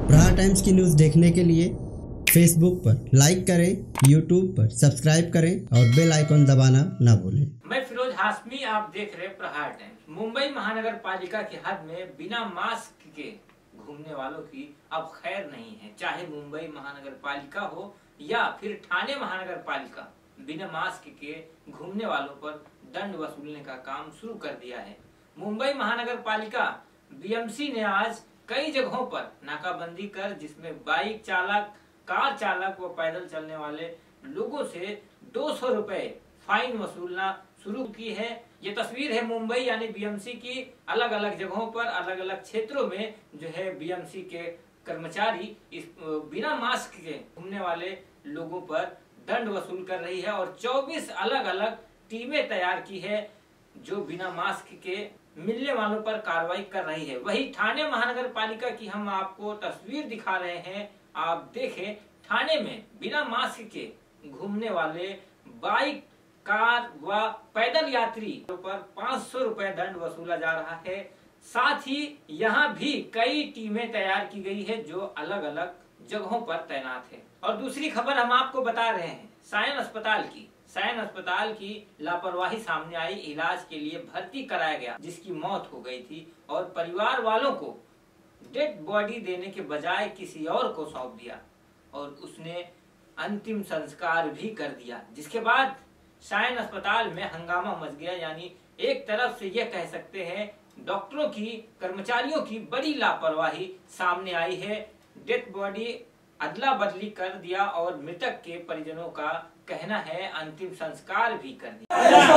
प्रहार टाइम्स की न्यूज़ देखने के लिए फेसबुक पर लाइक करें, यूट्यूब पर सब्सक्राइब करें और बेल आइकन दबाना ना भूलें। मैं फिरोज हाशमी, आप देख रहे प्रहार टाइम्स। मुंबई महानगर पालिका की हद में बिना मास्क के घूमने वालों की अब खैर नहीं है। चाहे मुंबई महानगर पालिका हो या फिर ठाणे महानगर पालिका, बिना मास्क के घूमने वालों पर दंड वसूलने का काम शुरू कर दिया है। मुंबई महानगर पालिका बीएमसी ने आज कई जगहों पर नाकाबंदी कर, जिसमें बाइक चालक, कार चालक व पैदल चलने वाले लोगों से 200 रुपए फाइन वसूलना शुरू की है। ये तस्वीर है मुंबई यानी बीएमसी की। अलग अलग जगहों पर, अलग अलग क्षेत्रों में जो है बीएमसी के कर्मचारी इस बिना मास्क के घूमने वाले लोगों पर दंड वसूल कर रही है और 24 अलग अलग टीमें तैयार की है जो बिना मास्क के मिलने वालों पर कार्रवाई कर रही है। वही ठाणे महानगर पालिका की हम आपको तस्वीर दिखा रहे हैं, आप देखें। ठाणे में बिना मास्क के घूमने वाले बाइक, कार व पैदल यात्री पर 500 रुपए दंड वसूला जा रहा है। साथ ही यहाँ भी कई टीमें तैयार की गई है जो अलग अलग जगहों पर तैनात है। और दूसरी खबर हम आपको बता रहे हैं सायन अस्पताल की लापरवाही सामने आई। इलाज के लिए भर्ती कराया गया, जिसकी मौत हो गई थी और परिवार वालों को डेड बॉडी देने के बजाय किसी और को सौंप दिया और उसने अंतिम संस्कार भी कर दिया। जिसके बाद सायन अस्पताल में हंगामा मच गया। यानी एक तरफ से यह कह सकते हैं डॉक्टरों की, कर्मचारियों की बड़ी लापरवाही सामने आई है। डेड बॉडी अदला बदली कर दिया और मृतक के परिजनों का कहना है अंतिम संस्कार भी कर दिया।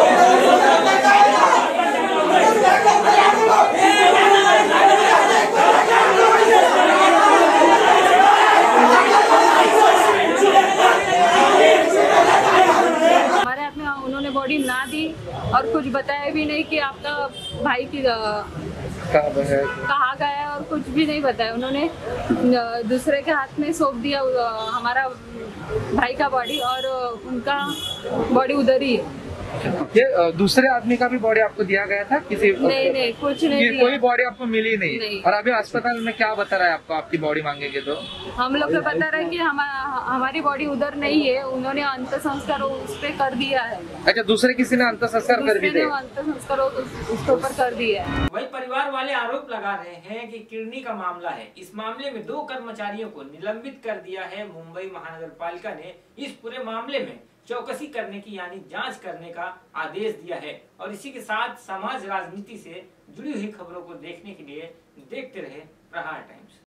हमारे हाथ में उन्होंने बॉडी ना दी और कुछ बताया भी नहीं कि आपका भाई की कहाँ गया है और कुछ भी नहीं बताया। उन्होंने दूसरे के हाथ में सौंप दिया हमारा भाई का बॉडी और उनका बॉडी उधर ही है। ये दूसरे आदमी का भी बॉडी आपको दिया गया था? किसी नहीं, कुछ नहीं दिया। कोई बॉडी आपको मिली नहीं। और अभी अस्पताल में क्या बता रहा है आपको, आपकी बॉडी मांगेंगे तो? हम लोग को बता रहे हैं कि हमारी बॉडी उधर नहीं है, उन्होंने अंत संस्कार उस पे कर दिया है। अच्छा, दूसरे किसी ने अंत संस्कार कर दिया? अंत संस्कार उसके ऊपर कर दिया है। वही परिवार वाले आरोप लगा रहे हैं कि किडनी का मामला है। इस मामले में 2 कर्मचारियों को निलंबित कर दिया है। मुंबई महानगर पालिका ने इस पूरे मामले में चौकसी करने की यानी जांच करने का आदेश दिया है। और इसी के साथ समाज राजनीति से जुड़ी हुई खबरों को देखने के लिए देखते रहे प्रहार टाइम्स।